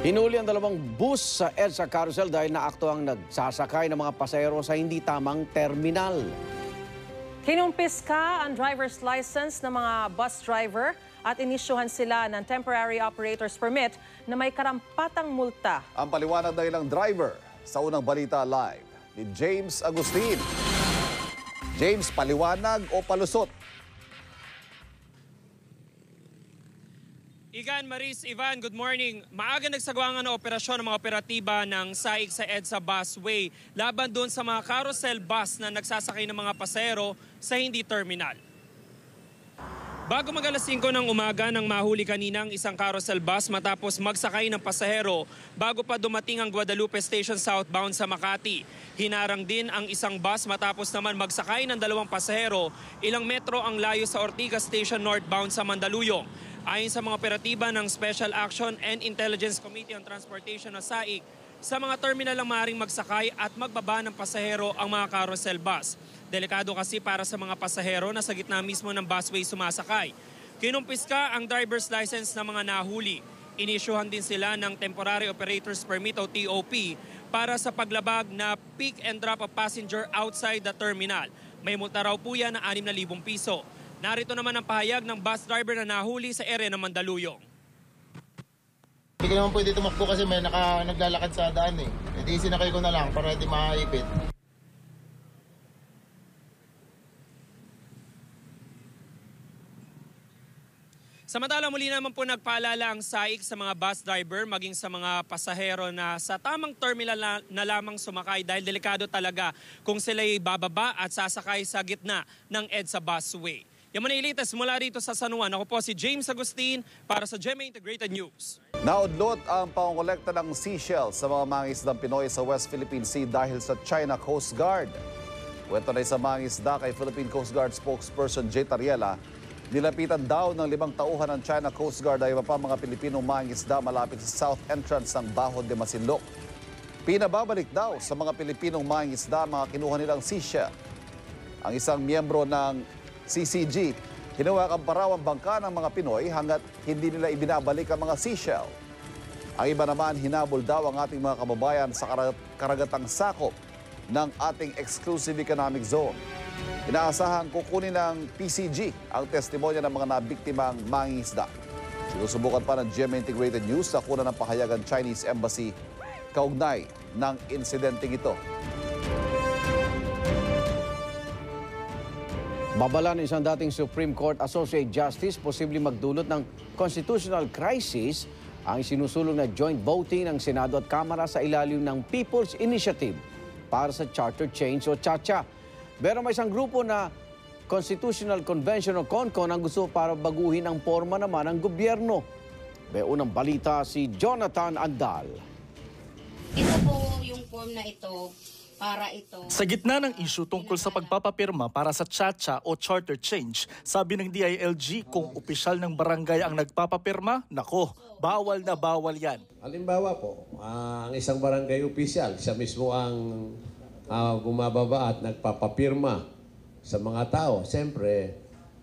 Hinuli ang dalawang bus sa EDSA Carousel dahil naakto ang nagsasakay ng mga pasahero sa hindi tamang terminal. Kinumpiska ang driver's license ng mga bus driver at inisyuhan sila ng temporary operator's permit na may karampatang multa. Ang paliwanag ng ilang driver sa unang balita live ni James Agustin. James, paliwanag o palusot? Igan, Maris, Ivan, good morning. Maaga nagsagawa ng operasyon ng mga operatiba ng SAIC sa EDSA Busway laban doon sa mga carousel bus na nagsasakay ng mga pasahero sa hindi terminal. Bago mag-alas 5 ng umaga nang mahuli kanina ang isang carousel bus matapos magsakay ng pasahero bago pa dumating ang Guadalupe Station southbound sa Makati. Hinarang din ang isang bus matapos naman magsakay ng dalawang pasahero ilang metro ang layo sa Ortigas Station northbound sa Mandaluyong. Ayon sa mga operatiba ng Special Action and Intelligence Committee on Transportation o SAIC, sa mga terminal lang maaaring magsakay at magbaba ng pasahero ang mga carousel bus. Delikado kasi para sa mga pasahero na sa gitna mismo ng busway sumasakay. Kinumpiska ang driver's license ng mga nahuli. Inisyuhan din sila ng Temporary Operator's Permit o TOP para sa paglabag na pick and drop of passenger outside the terminal. May multa raw po yan na 6,000 piso. Narito naman ang pahayag ng bus driver na nahuli sa area ng Mandaluyong. Hindi ko naman pwede tumakbo kasi may naglalakad sa daan eh. Hindi sinakay ko na lang para hindi makaipit. Samantala muli naman po nagpaalala ang SAIC sa mga bus driver maging sa mga pasahero na sa tamang terminal na lamang sumakay dahil delikado talaga kung sila'y bababa at sasakay sa gitna ng EDSA Busway. Yung mga ilitas mula rito sa San Juan, ako po si James Agustin para sa GMA Integrated News. Naudlot ang pangongolekta ng seashells sa mga mangingisdang Pinoy sa West Philippine Sea dahil sa China Coast Guard. Kwento na sa mangingisda kay Philippine Coast Guard spokesperson Jay Tariela, nilapitan daw ng 5 tauhan ng China Coast Guard ay iba pa mga Pilipinong mangingisda malapit sa south entrance ng Bajo de Masinloc. Pinababalik daw sa mga Pilipinong mangingisda mga kinuha nilang seashell. Ang isang miyembro ng CCG, hinawakan pa raw ang bangka ng mga Pinoy hanggat hindi nila ibinabalik ang mga seashell. Ang iba naman, hinabol daw ang ating mga kababayan sa karagatang sakop ng ating exclusive economic zone. Inaasahan kukunin ng PCG ang testimonya ng mga nabiktimang mangingisda. Sinusubukan pa ng GMA Integrated News na kunan ng pahayagan Chinese Embassy kaugnay ng insidenteng ito. Babala ng isang dating Supreme Court Associate Justice, posibleng magdulot ng constitutional crisis ang sinusulong na joint voting ng Senado at Kamara sa ilalim ng People's Initiative para sa Charter Change o CHA-CHA. Pero may isang grupo na Constitutional Convention o CONCON ang gusto para baguhin ang forma naman ng gobyerno. May unang balita si Jonathan Andal. Ito po yung form na ito. Para ito. Sa gitna ng issue tungkol sa pagpapapirma para sa CHA-CHA o Charter Change, sabi ng DILG kung opisyal ng barangay ang nagpapapirma, nako, bawal na bawal yan. Halimbawa po, ang isang barangay opisyal, siya mismo ang bumababa at nagpapapirma sa mga tao. Siyempre,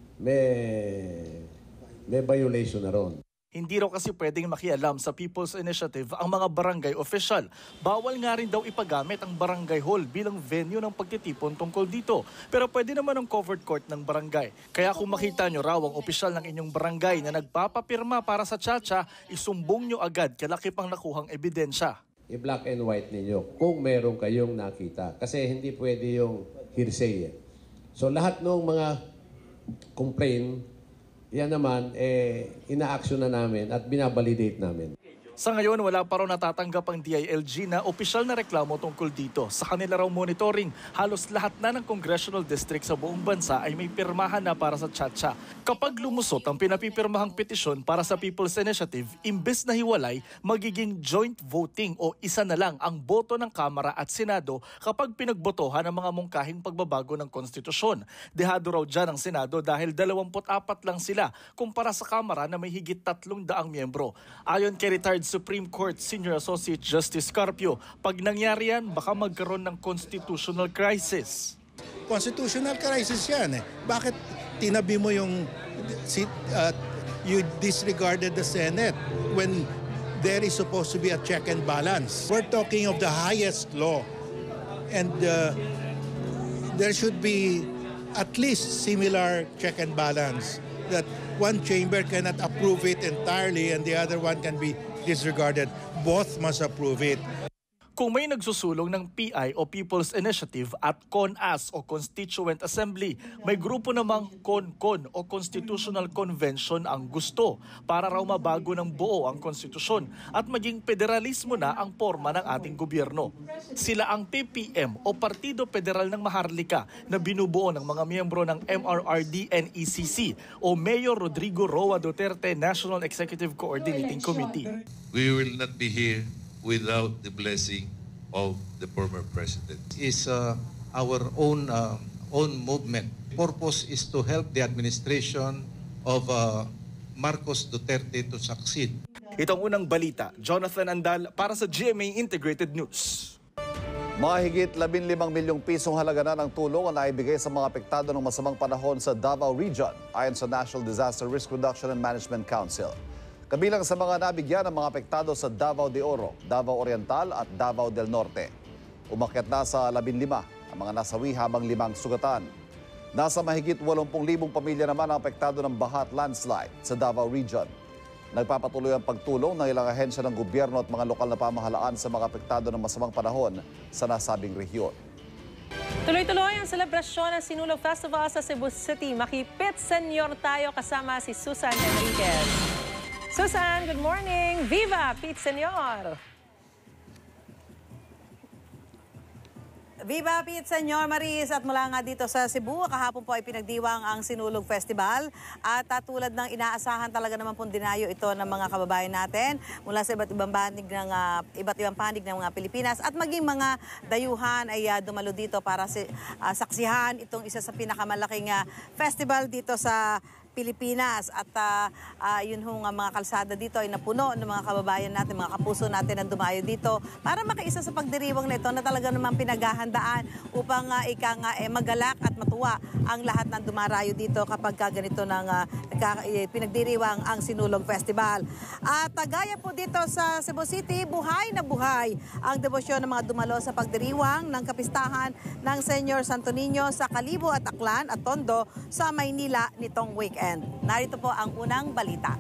may violation na ron. Hindi raw kasi pwedeng makialam sa People's Initiative ang mga barangay official. Bawal nga rin daw ipagamit ang barangay hall bilang venue ng pagtitipon tungkol dito. Pero pwede naman ang covered court ng barangay. Kaya kung makita nyo raw ang opisyal ng inyong barangay na nagpapapirma para sa CHA-CHA, isumbong nyo agad kalaki pang nakuhang ebidensya. I-black and white ninyo kung meron kayong nakita. Kasi hindi pwede yung hearsay. So lahat ng mga complaint, yan naman, ina-action na namin at binabalidate namin. Sa ngayon, wala pa raw natatanggap ang DILG na opisyal na reklamo tungkol dito. Sa kanila raw monitoring, halos lahat na ng congressional district sa buong bansa ay may pirmahan na para sa CHA-CHA. Kapag lumusot ang pinapipirmahang petisyon para sa People's Initiative, imbes na hiwalay, magiging joint voting o isa na lang ang boto ng Kamara at Senado kapag pinagbotohan ang mga mungkahing pagbabago ng konstitusyon. Dehado raw dyan ang Senado dahil 24 lang sila kumpara sa Kamara na may higit 300 miyembro. Ayon kay retired Supreme Court Senior Associate Justice Carpio, pag nangyari yan, baka magkaroon ng constitutional crisis. Constitutional crisis yan eh. Bakit tinabi mo yung you disregarded the Senate when there is supposed to be a check and balance. We're talking of the highest law. And there should be at least similar check and balance, that one chamber cannot approve it entirely and the other one can be disregarded. Both must approve it. Kung may nagsusulong ng PI o People's Initiative at CONAS o Constituent Assembly, may grupo namang CONCON o Constitutional Convention ang gusto para raw mabago ng buo ang konstitusyon at maging federalismo na ang forma ng ating gobyerno. Sila ang PPM o Partido Federal ng Maharlika na binubuo ng mga miyembro ng MRRD-NECC o Mayor Rodrigo Roa Duterte National Executive Coordinating Committee. We will not be here without the blessing of the former president. Is our own movement. Purpose is to help the administration of Marcos Duterte to succeed. Itong unang balita, Jonathan Andal para sa GMA Integrated News. Mahigit 15 milyong pisong halaga na ng tulong ang naibigay sa mga apektado ng masamang panahon sa Davao Region ayon sa National Disaster Risk Reduction and Management Council. Kabilang sa mga nabigyan ng mga apektado sa Davao de Oro, Davao Oriental at Davao del Norte. Umakyat na sa 15 ang mga nasawi habang 5 sugatan. Nasa mahigit 80,000 pamilya naman ang apektado ng baha at landslide sa Davao Region. Nagpapatuloy ang pagtulong ng ilang ahensya ng gobyerno at mga lokal na pamahalaan sa mga apektado ng masamang panahon sa nasabing rehiyon. Tuloy-tuloy ang selebrasyon ng Sinulog Festival sa Cebu City. Makipit senyor tayo kasama si Susan Enriquez. Susan, good morning. Viva Pete Senyor! Viva Pete Senyor Maris, at mula nga dito sa Cebu, kahapon po ay pinagdiwang ang Sinulog Festival at tulad ng inaasahan talaga naman pong dinayo ito ng mga kababayan natin mula sa iba't ibang panig ng mga Pilipinas at maging mga dayuhan ay dumalo dito para saksihan itong isa sa pinakamalaking festival dito sa Pilipinas at yun hong mga kalsada dito ay napuno ng mga kababayan natin, mga kapuso natin na dumayo dito para makaisa sa pagdiriwang na ito na talaga namang pinaghahandaan upang magalak at matuwa ang lahat ng dumarayo dito kapag ganito ng pinagdiriwang ang Sinulog Festival. At gaya po dito sa Cebu City, buhay na buhay ang debosyon ng mga dumalo sa pagdiriwang ng kapistahan ng Senyor Santo Niño sa Kalibo at Aklan at Tondo sa Maynila nitong weekend. Narito po ang unang balita.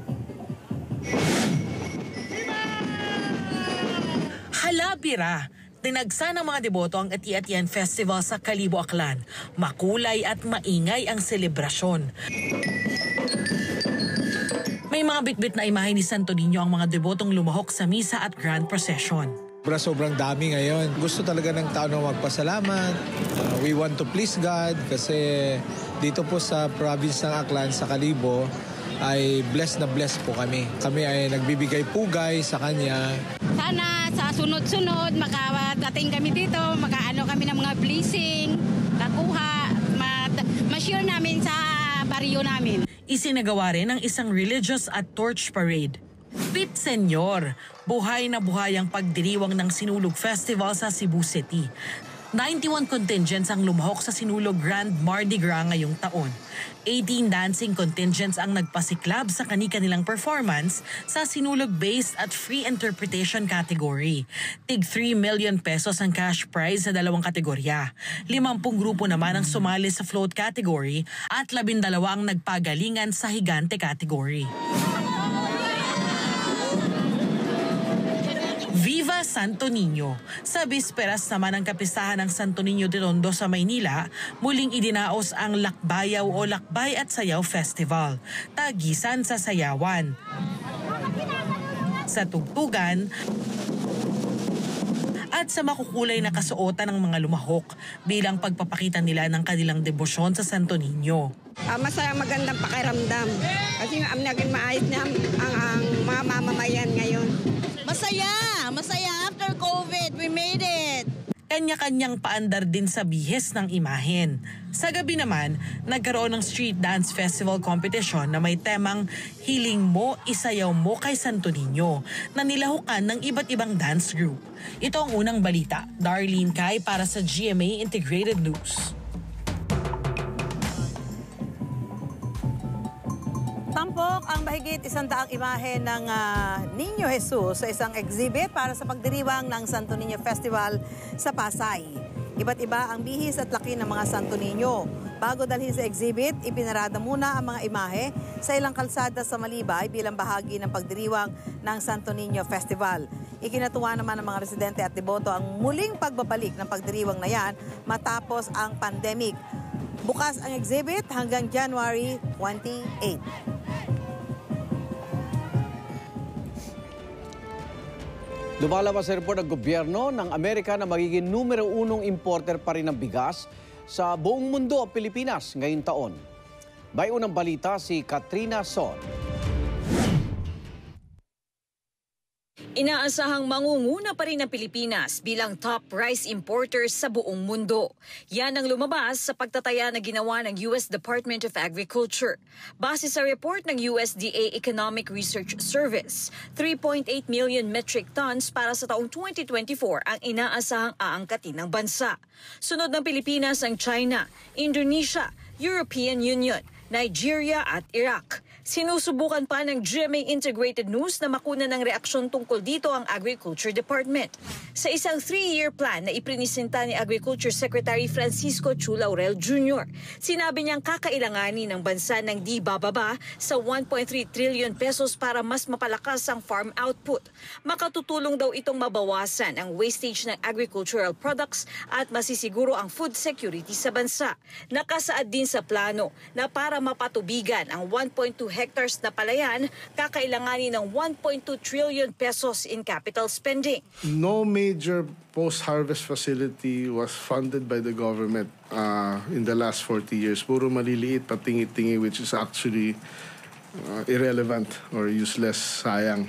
Halabira, tinagsa ng mga deboto ang Ati-Atian Festival sa Kalibo, Aklan. Makulay at maingay ang selebrasyon. May mga bitbit na imahe ni Santo Niño ang mga debotong lumahok sa misa at grand procession. Sobrang dami ngayon. Gusto talaga ng tao na magpasalamat. We want to please God kasi dito po sa province ng Aklan, sa Kalibo, ay blessed na blessed po kami. Kami ay nagbibigay pugay sa Kanya. Sana sa sunod-sunod makadating kami dito, makaano kami ng mga blessing, kakuha, ma-share namin sa baryo namin. Isinagawa rin ang isang religious at torch parade. Pete Senyor, buhay na buhay ang pagdiriwang ng Sinulog Festival sa Cebu City. 91 contingents ang lumahok sa Sinulog Grand Mardi Gras ngayong taon. 18 dancing contingents ang nagpasiklab sa kani-kanilang performance sa Sinulog-based at free interpretation category. Tig 3 million pesos ang cash prize sa 2 kategorya. 50 grupo naman ang sumali sa float category at 12 ang nagpagalingan sa higante category. Viva Santo Niño! Sa bisperas naman ng kapistahan ng Santo Niño de Tondo sa Maynila, muling idinaos ang Lakbayaw o Lakbay at Sayaw Festival, tagisan sa sayawan. Sa tugtugan at sa makukulay na kasuotan ng mga lumahok bilang pagpapakita nila ng kanilang debosyon sa Santo Niño. Masaya, magandang pakiramdam. Kasi naging maayos na ang mga mamamayan ngayon. Masaya after COVID, we made it. Kanya-kanyang paandar din sa bihes ng imahen. Sa gabi naman, nagkaroon ng street dance festival competition na may temang Hiling Mo, Isayaw Mo kay Santo Niño na nilahukan ng iba't ibang dance group. Ito ang unang balita. Darlene Kai para sa GMA Integrated News. Tampok ang mahigit 100 imahe ng Niño Jesus sa isang exhibit para sa pagdiriwang ng Santo Niño Festival sa Pasay. Iba't iba ang bihis at laki ng mga Santo Niño. Bago dalhin sa exhibit, ipinarada muna ang mga imahe sa ilang kalsada sa Malibay bilang bahagi ng pagdiriwang ng Santo Niño Festival. Ikinatuwa naman ng mga residente at deboto ang muling pagbabalik ng pagdiriwang na yan matapos ang pandemic. Bukas ang exhibit hanggang January 28. Lumalabas sa report ng gobyerno ng Amerika na magiging numero 1 importer pa rin ng bigas sa buong mundo ang Pilipinas ngayong taon. May unang balita si Katrina Son. Inaasahang mangunguna pa rin ang Pilipinas bilang top rice importers sa buong mundo. Yan ang lumabas sa pagtataya na ginawa ng US Department of Agriculture. Base sa report ng USDA Economic Research Service, 3.8 million metric tons para sa taong 2024 ang inaasahang aangkatin ng bansa. Sunod ng Pilipinas ang China, Indonesia, European Union, Nigeria at Iraq. Sinusubukan pa ng GMA Integrated News na makuna ng reaksyon tungkol dito ang Agriculture Department. Sa isang 3-year plan na iprinisenta ni Agriculture Secretary Francisco Chu Laurel Jr., sinabi niyang kakailanganin ng bansa ng di bababa sa 1.3 trillion pesos para mas mapalakas ang farm output. Makatutulong daw itong mabawasan ang wastage ng agricultural products at masisiguro ang food security sa bansa. Nakasaad din sa plano na para mapatubigan ang 1.2 hectares na palayan, kakailanganin ng 1.2 trillion pesos in capital spending. No major post-harvest facility was funded by the government in the last 40 years. Puro maliliit, patingi-tingi, which is actually irrelevant or useless, sayang.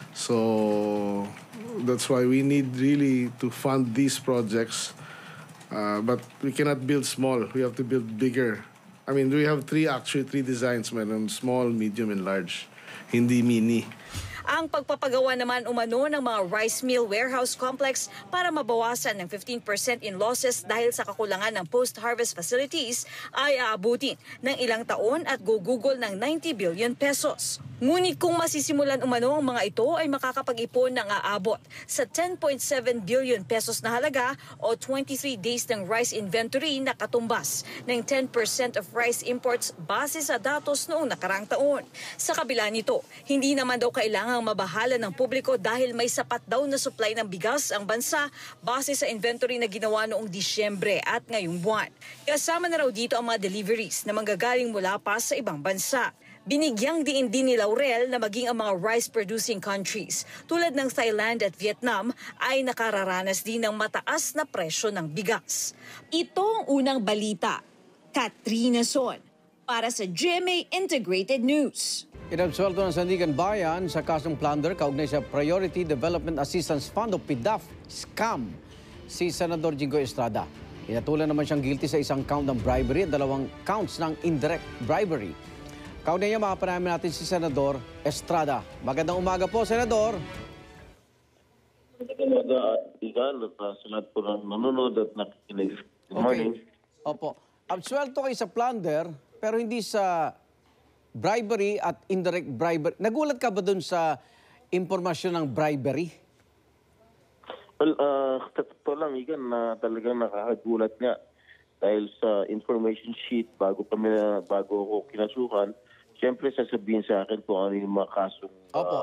So that's why we need really to fund these projects. But we cannot build small. We have to build bigger. I mean, we have three designs, meron small, medium, and large. Hindi mini. Ang pagpapagawa naman umano ng mga rice mill warehouse complex para mabawasan ng 15% in losses dahil sa kakulangan ng post-harvest facilities ay aabutin ng ilang taon at gugugol ng 90 billion pesos. Ngunit kung masisimulan umano ang mga ito ay makakapag-ipon ng aabot sa 10.7 billion pesos na halaga o 23 days ng rice inventory na katumbas ng 10% of rice imports base sa datos noong nakarang taon. Sa kabila nito, hindi naman daw kailangang mabahala ng publiko dahil may sapat daw na supply ng bigas ang bansa base sa inventory na ginawa noong Disyembre at ngayong buwan. Kasama na raw dito ang mga deliveries na manggagaling mula pa sa ibang bansa. Binigyang diin din ni Laurel na maging ang mga rice-producing countries tulad ng Thailand at Vietnam ay nakararanas din ng mataas na presyo ng bigas. Ito ang unang balita. Katrina Son para sa GMA Integrated News. Inabsuelto ng Sandigan Bayan sa kasong plunder kaugnay sa Priority Development Assistance Fund o PDAF scam si Senador Jinggoy Estrada. Inatulan naman siyang guilty sa isang count ng bribery at 2 counts ng indirect bribery. Kaugnay niya, makapanayam natin si Senador Estrada. Magandang umaga po, Senador. Magandang umaga, Igal, at sa lahat po ng nanonood at nakikinig. Good morning. Opo. Absuelto kayo sa plunder, pero hindi sa bribery at indirect bribery. Nagulat ka ba dun sa impormasyon ng bribery? Well, sa totoo lang, Igan, na talagang nakakagulat nga. Dahil sa information sheet, bago ako kinasukan, siyempre sasabihin sa akin kung ano yung mga kasong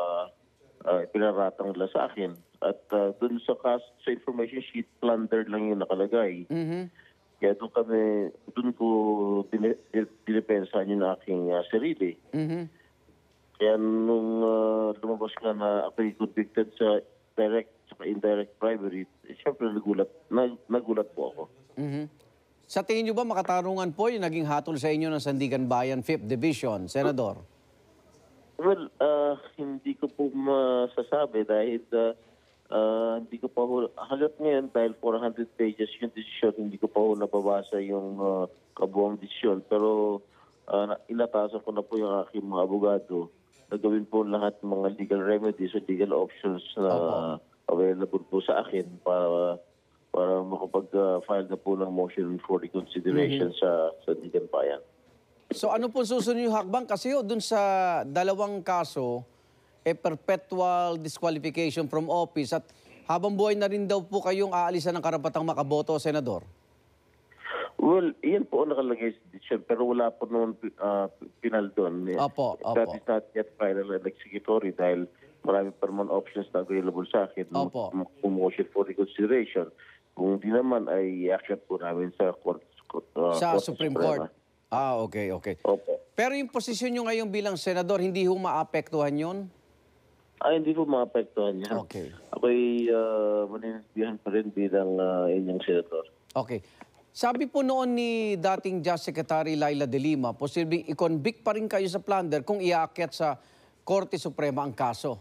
pinaratang nila sa akin. At dun sa information sheet, plunder lang yung nakalagay. Kaya doon ko dinipensahan yung aking sarili. Kaya nung lumabas nga na ako convicted sa direct at indirect bribery, siyempre nagulat po ako. Sa tingin niyo ba makatarungan po yung naging hatol sa inyo ng Sandigan Bayan 5th Division, Senador? Well, hindi ko po masasabi dahil hindi ko pa hanggat ngayon dahil 400 pages yung desisyon, hindi ko pa nababasa yung kabuang desisyon. Pero inatasan ko na po yung aking mga abogado na gawin po lahat ng mga legal remedies o legal options na available po sa akin para makapag-file na po ng motion for reconsideration sa Sandigan Bayan. So ano po susunod yung hakbang? Kasi dun sa dalawang kaso, perpetual disqualification from office at habang buhay na rin daw po kayong aalisan ng karapatang makaboto, Senador. Well, iyan po nakalagay sa decision pero wala po naman pinal doon. Opo. That is not yet final and executory dahil marami pa naman options na available sa akin. Opo. Motion for reconsideration. Kung di naman ay i-action po namin sa Sa Supreme Court. Okay. Opo. Pero yung posisyon nyo ngayon bilang senador, hindi ho maapektuhan yun? Hindi po maapektuhan yan. Okay. Ako'y maninasbihan pa rin bilang inyong senador. Okay. Sabi po noon ni dating Justice Secretary Laila De Lima, posibleng i-convict pa rin kayo sa plunder kung iaakyat sa Korte Suprema ang kaso.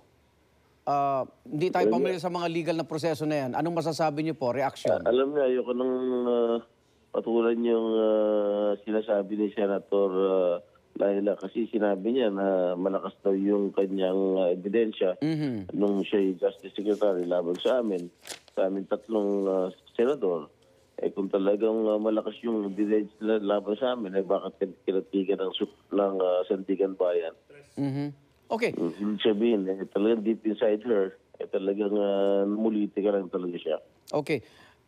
Hindi tayo pamilyar sa mga legal na proseso na yan. Anong masasabi niyo po? Reaction? Alam niyo, ayoko nang patulan yung sinasabi ni Senator Laila kasi sinabi niya na malakas daw yung kanyang ebidensya nung siya Justice Secretary laban sa amin tatlong senador. Kung talagang malakas yung ebidensya na laban sa amin, bakit kinatigan ng Sandigan Bayan? Okay. Ibig sabihin, talagang deep inside her, talagang namuliti ka lang talaga siya. Okay.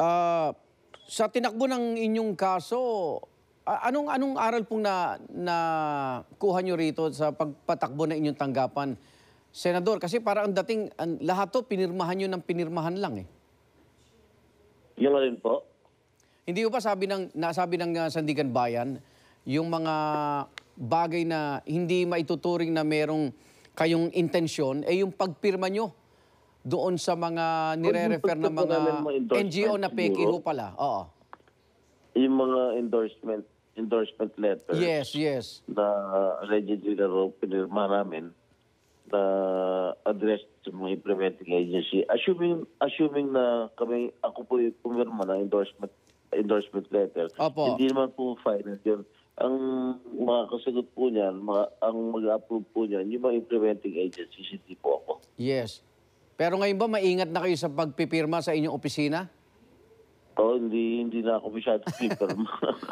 Sa tinakbo ng inyong kaso, anong aral pong na kuha nyo rito sa pagpatakbo ng inyong tanggapan, Senador? Kasi parang ang dating, lahat to pinirmahan nyo ng pinirmahan lang eh. Yung rin po? Hindi ba nasabi ng Sandigan Bayan, yung mga bagay na hindi maituturing na merong kayong intensyon, yung pagpirma nyo doon sa mga nire-refer na mga NGO na peki ho pala. Oo. Yung mga endorsement letters. Yes. Na allegedly na pinirma namin na addressed sa mga implementing agency. Assuming na ako po yung pumirma na endorsement letter. Opo. Hindi naman po final yun. Ang makakasagot po niyan, ang mag-approve po niyan, yung mga implementing agencies, hindi po ako. Yes. Pero ngayon ba maingat na kayo sa pagpipirma sa inyong opisina? Hindi na ako masyado pipirma.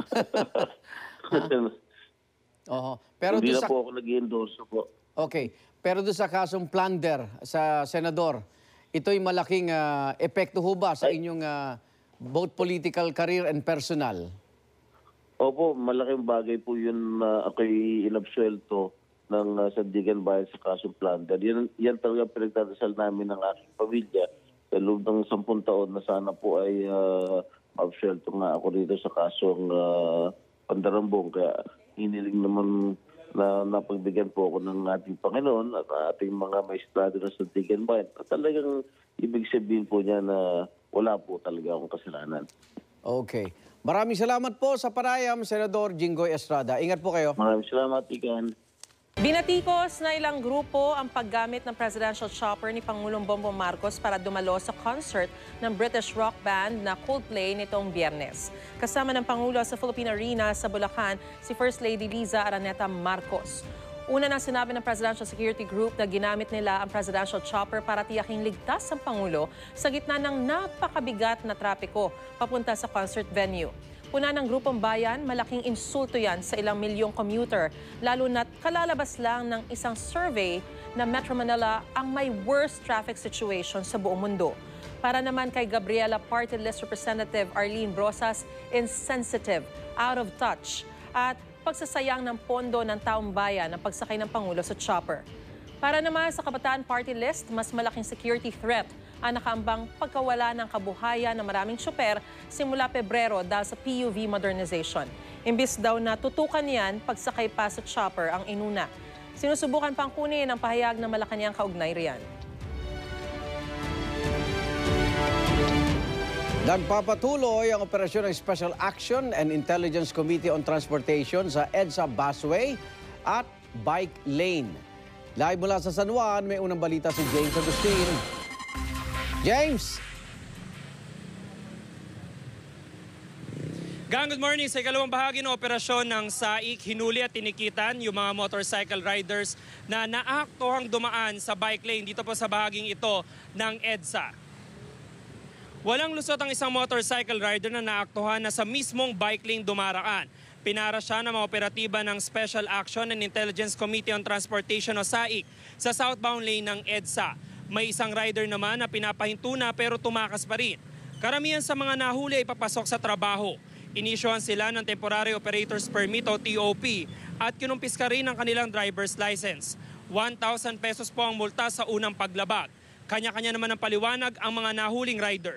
Pero hindi na po ako nag-endorse po. Okay. Pero doon sa kasong plunder sa senador, ito'y malaking epekto ho ba sa inyong both political career and personal? Opo, malaking bagay po yun na ako'y inabsuelto ng Sandigan Bayan sa kasong plunder. Yan talaga pinagdadasal namin ng aking pamilya sa loob ng 10 taon na sana po ay absuelto nga ako dito sa kasong pandarambong. Kaya hiniling naman na napagbigyan po ako ng ating Panginoon at ating mga maestrado na Sandigan Bayan. At talagang ibig sabihin po niya na wala po talaga akong kasalanan. Okay. Maraming salamat po sa panayam, Senador Jinggoy Estrada. Ingat po kayo. Maraming salamat, Igan. Binatikos na ilang grupo ang paggamit ng presidential chopper ni Pangulong Bongbong Marcos para dumalo sa concert ng British rock band na Coldplay nitong Biyernes. Kasama ng Pangulo sa Philippine Arena sa Bulacan, si First Lady Liza Araneta Marcos. Una nang sinabi ng Presidential Security Group na ginamit nila ang presidential chopper para tiyaking ligtas ang Pangulo sa gitna ng napakabigat na trapiko papunta sa concert venue. Puna ng Grupong Bayan, malaking insulto yan sa ilang milyong commuter, lalo na't kalalabas lang ng isang survey na Metro Manila ang may worst traffic situation sa buong mundo. Para naman kay Gabriela Party List Representative Arlene Brosas, insensitive, out of touch, at pagsasayang ng pondo ng taong bayan ang pagsakay ng Pangulo sa chopper. Para naman sa Kabataan Party List, mas malaking security threat ang nakaambang pagkawala ng kabuhayan ng maraming tsoper simula Pebrero dahil sa PUV modernization. Imbis daw na tutukan yan, pagsakay pa sa chopper ang inuna. Sinusubukan pang kunin ang pahayag ng Malacanang kaugnay riyan. Nagpapatuloy ang operasyon ng Special Action and Intelligence Committee on Transportation sa EDSA Busway at Bike Lane. Live mula sa San Juan, may unang balita si James Agustin. James! Gang, good morning. Sa ikalawang bahagi ng operasyon ng SAIC, hinuli at tinikitan yung mga motorcycle riders na naaktuhang dumaan sa bike lane dito po sa bahaging ito ng EDSA. Walang lusot ang isang motorcycle rider na naaktuhan na sa mismong bike lane dumaraan. Pinara siya ng mga operatiba ng Special Action and Intelligence Committee on Transportation o SAIC sa southbound lane ng EDSA. May isang rider naman na pinapahinto na pero tumakas pa rin. Karamihan sa mga nahuli ay papasok sa trabaho. Inisyuhan sila ng Temporary Operators Permit o TOP at kinumpiska rin ang kanilang driver's license. 1,000 pesos po ang multa sa unang paglabag. Kanya-kanya naman ang paliwanag ang mga nahuling rider.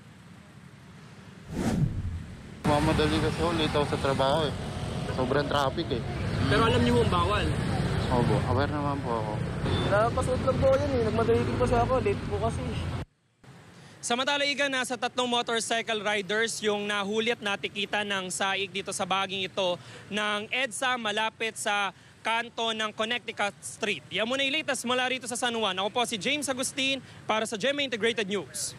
Mamadali kasi ako, late ako sa trabaho eh. Sobrang traffic eh. Pero alam niyo kung bawal? Opo, aware naman po ako. Napasod lang po yan eh. Nagmadali din po siya ako. Late po kasi. Samantala, Igan, nasa 3 motorcycle riders yung nahuli at natikita ng SAIC dito sa bahaging ito ng EDSA malapit sa kanto ng Connecticut Street. Yan muna yung latest mula rito sa San Juan. Ako po si James Agustin para sa GMA Integrated News.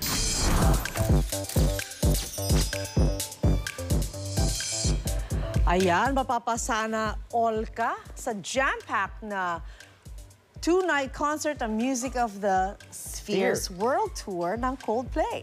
Ayan, mapapasana all ka sa jam-packed na 2-night concert ang Music of the Spheres World Tour ng Coldplay.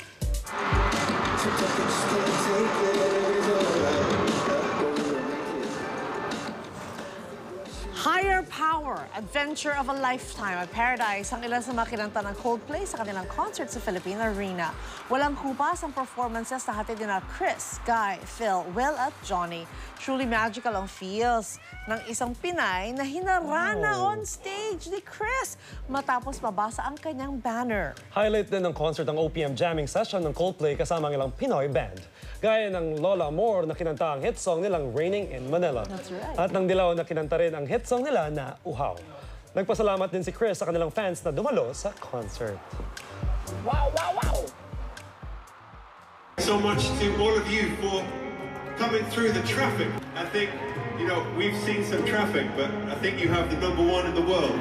Higher Power, Adventure of a Lifetime at Paradise ang ilan sa mga kinanta ng Coldplay sa kanilang concert sa Philippine Arena. Walang kupas ang performances na hatid nila Chris, Guy, Phil, Will at Johnny. Truly magical ang feels ng isang Pinay na hinarana on stage ni Chris matapos mabasa ang kanyang banner. Highlight din ng concert ang OPM jamming session ng Coldplay kasama ang ilang Pinoy band. Gaya ng Lola Amor na kinanta ang hit song nilang Raining in Manila. That's right. At ng Dilaw na kinanta rin ang hit song nila na Uhaw. Nagpasalamat din si Chris sa kanilang fans na dumalo sa concert. Wow, wow, wow! So much to all of you for coming through the traffic. I think, you know, we've seen some traffic, but I think you have the #1 in the world.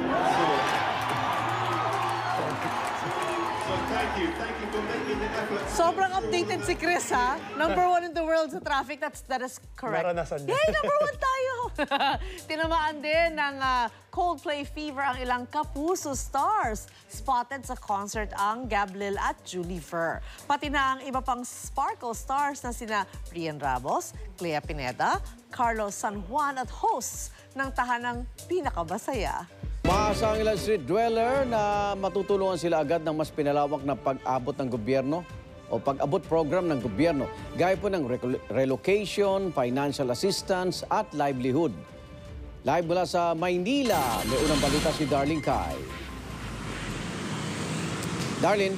So thank you for making the effort. Sobrang updated si Chris, ha? #1 in the world sa traffic, that is correct. Naranasan niya. Yay, #1 tayo! Tinamaan din ng Coldplay fever ang ilang Kapuso stars. Spotted sa concert ang Gablil at Julie Ver. Pati na ang iba pang Sparkle stars na sina Rian Ramos, Clea Pineda, Carlos San Juan at hosts ng tahanang Pinakabasaya. Maasa ang ilang street dweller na matutulungan sila agad ng mas pinalawak na pag-abot ng gobyerno o pag-abot program ng gobyerno, gaya po ng relocation, financial assistance at livelihood. Live mula sa Maynila, may unang balita si Darlene Kai. Darlene.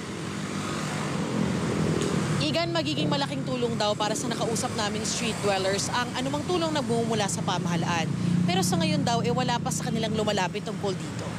Igan, magiging malaking tulong daw para sa nakausap naming street dwellers ang anumang tulong na bumumula sa pamahalaan. Pero sa ngayon daw, wala pa sa kanilang lumalapit tungkol dito.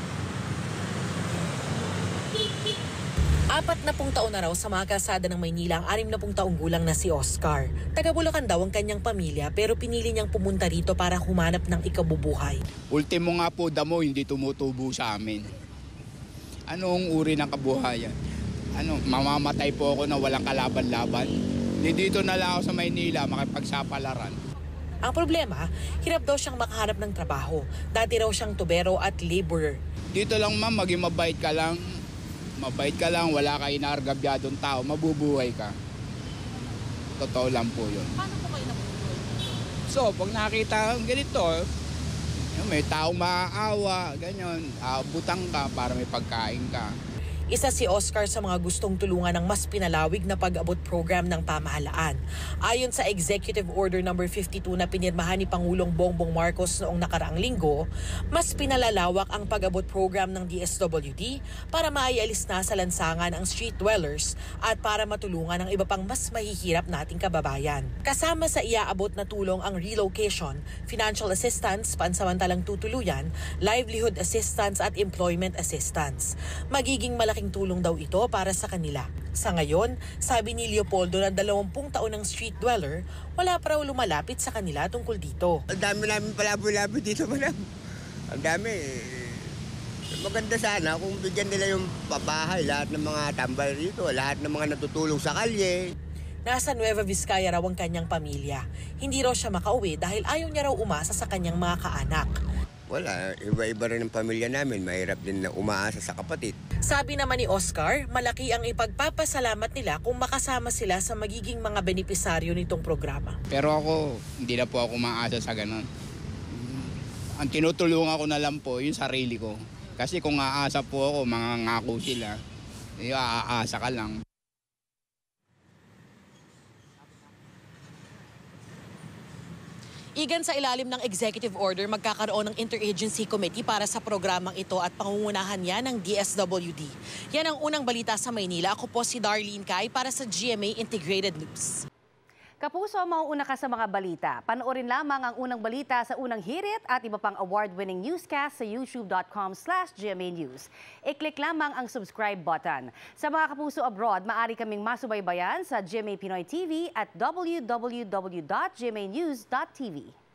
40 taon na raw sa mga kalsada ng Maynila ang 60 taong gulang na si Oscar. Taga Bulacan daw ang kanyang pamilya pero pinili niyang pumunta rito para humanap ng ikabubuhay. Ultimo nga po, damo hindi tumutubo sa amin. Anong uri ng kabuhayan? Mamamatay po ako na walang kalaban-laban. Dito na lang ako sa Maynila makipagsapalaran. Ang problema, hirap daw siyang makahanap ng trabaho. Dati raw siyang tubero at laborer. Dito lang ma'am, maging mabait ka lang. Mabait ka lang, wala ka inaargabyadong tao, mabubuhay ka. Totoo lang po yun. Paano po kayo nabubuhay? So, pag nakita ganito, may taong maaawa, ganyan, butang ka para may pagkain ka. Isa si Oscar sa mga gustong tulungan ng mas pinalawig na pag-abot program ng pamahalaan. Ayon sa Executive Order No. 52 na pinirmahan ni Pangulong Bongbong Marcos noong nakaraang linggo, mas pinalalawak ang pag-abot program ng DSWD para maialis na sa lansangan ang street dwellers at para matulungan ang iba pang mas mahihirap nating kababayan. Kasama sa iaabot na tulong ang relocation, financial assistance, pansamantalang tutuluyan, livelihood assistance at employment assistance. Magiging malaking tulong daw ito para sa kanila. Sa ngayon, sabi ni Leopoldo na 20 taon ng street dweller, wala pa raw lumalapit sa kanila tungkol dito. Ang dami namin palabo-labo dito, madam. Ang dami. Maganda sana kung bigyan nila yung pabahay, lahat ng mga tambay rito, lahat ng mga natutulong sa kalye. Nasa Nueva Vizcaya raw ang kanyang pamilya. Hindi raw siya makauwi dahil ayaw niya raw umasa sa kanyang mga kaanak. Wala, iba-iba rin ang pamilya namin. Mahirap din na umaasa sa kapatid. Sabi naman ni Oscar, malaki ang ipagpapasalamat nila kung makasama sila sa magiging mga benepisaryo nitong programa. Pero ako, hindi na po ako umaasa sa ganun. Ang tinutulungan ko na lang po, yung sarili ko. Kasi kung aasa po ako, mangangako sila, aasa ka lang. Igan, sa ilalim ng executive order, magkakaroon ng interagency committee para sa programang ito at pangungunahan yan ng DSWD. Yan ang unang balita sa Maynila. Ako po si Darlene Kai para sa GMA Integrated News. Kapuso, mauuna ka sa mga balita. Panoorin lamang ang unang balita sa unang hirit at iba pang award-winning newscast sa youtube.com/GMA News. I-click lamang ang subscribe button. Sa mga kapuso abroad, maaari kaming masubaybayan sa GMA Pinoy TV at www.gmanews.tv.